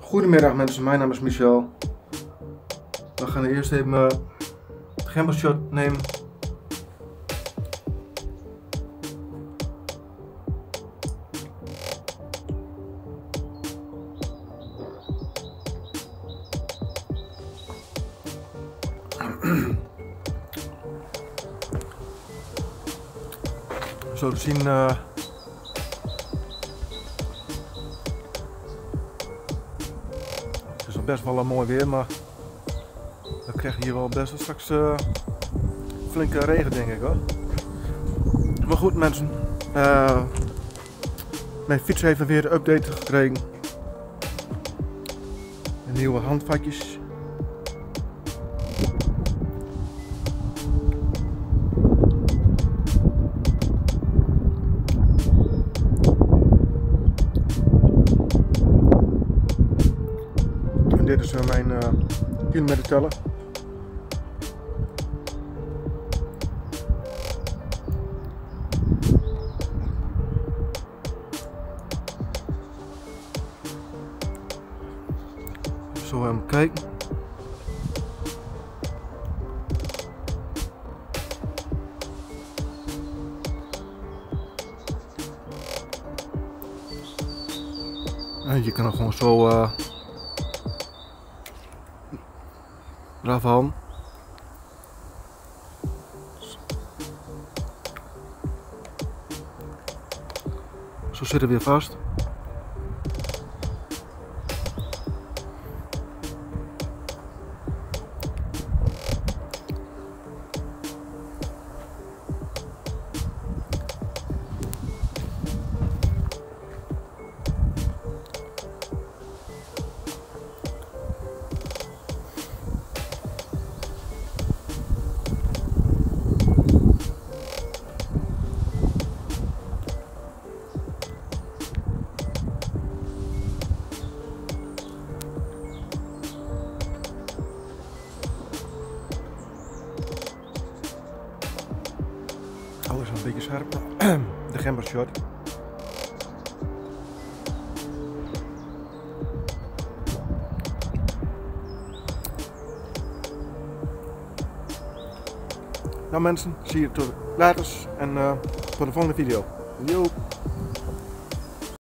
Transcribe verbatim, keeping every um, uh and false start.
Goedemiddag mensen, mijn naam is Michel. We gaan eerst even uh, het gimbal shot nemen. Zo te zien uh, het is al best wel een mooi weer, maar we krijgen hier wel best wel straks uh, flinke regen, denk ik hoor. Maar goed mensen, uh, mijn fiets heeft weer een update gekregen. En nieuwe handvatjes. Dit is mijn uh, kilometer teller. Zo even kijken. En je kan er gewoon zo uh, eraf halen. Zo zit het weer vast. Alles een beetje scherp. De gimbal shot. Nou mensen, zie je tot later en uh, tot de volgende video. Yo.